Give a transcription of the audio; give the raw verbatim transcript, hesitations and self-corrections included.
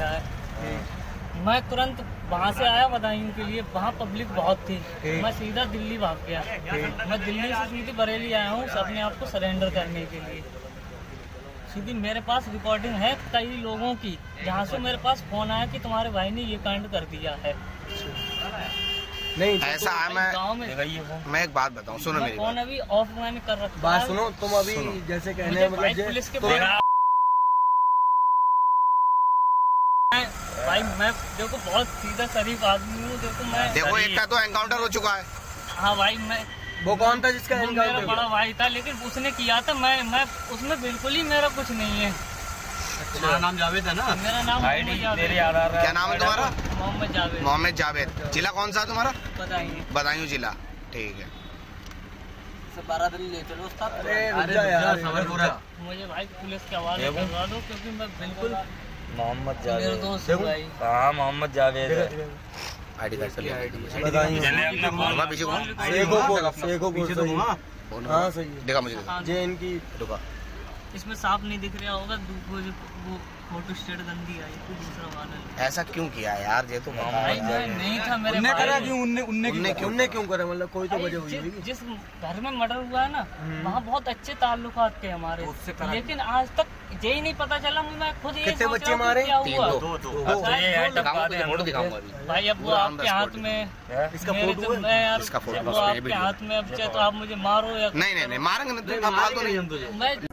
गया है। मैं तुरंत वहाँ से आया बदायूं के लिए, वहाँ पब्लिक बहुत थी, मैं सीधा दिल्ली भाग गया। मैं दिल्ली से सीधी बरेली आया हूँ अपने आप को सरेंडर करने के लिए। सीधी मेरे पास रिकॉर्डिंग है कई लोगों की, जहाँ से मेरे पास फोन आया कि तुम्हारे भाई ने ये कांड कर दिया है। नहीं ऐसा है। मैं गाँव में मैं एक बात बताऊँ, सुनो मेरी फोन अभी ऑफ मैंने कर रखा है। बात सुनो, तुम अभी जैसे कहने मतलब पुलिस के तो भाई मैं देखो बहुत सीधा शरीफ आदमी हूँ। देखो मैं देखो एक का तो एनकाउंटर हो चुका है। हाँ भाई, मैं वो कौन था जिसका वो मेरा बड़ा भाई था, लेकिन उसने किया था। मैं मैं उसमें बिल्कुल ही मेरा कुछ नहीं है। तुम्हारा नाम जावेद है ना? मेरा नाम मोहम्मद जावेद। क्या नाम है तुम्हारा? मोहम्मद जावेद। मोहम्मद जावेद। जिला कौन सा तुम्हारा? बताइए। बदायूं जिला, ठीक है। बारह दिन ले चलो। अरे यार मुझे भाई पुलिस के हवाले करवा दो, क्योंकि मैं बिल्कुल मोहम्मद जावेद मेरे दोस्त है भाई। हाँ मोहम्मद जावेद है। आईडी कार्ड से पीछे कौन? हाँ सही है। देखा मुझे, जे इनकी रुका। इसमें साफ नहीं दिख रहा होगा, वो जो वो फोटो स्टेट गंदी आई थी दूसरा वाला। ऐसा क्यों किया यार? ये तो बता। भाई मैं नहीं था, मेरे उनने करा भाई- क्यों? उनने उनने उनने क्यों उनने क्यों करा? मतलब कोई तो वजह हुई जिस, होगी। जिस घर में मर्डर हुआ है ना, वहाँ बहुत अच्छे ताल्लुकात थे हमारे, लेकिन आज तक ये ही नहीं पता चला। मैं खुद ये कितने सोच बच्चे रहा हूँ मारे? क्या तीन, हुआ। दो। शायद दो। दो दिखाऊंगा लोग तुझे, फोटो दिखाऊंगा अभी। भाई अब वो पूरा आपके हाथ स्पॉट में इसका मेरे फोटो तो मैं यार इसका फोटो वो बस, ये आपके वीडियो। हाथ में, अब चाहे तो आप मुझे मारो या नहीं नहीं नहीं मारेंगे नहीं, तो आप फालतू नहीं। मैं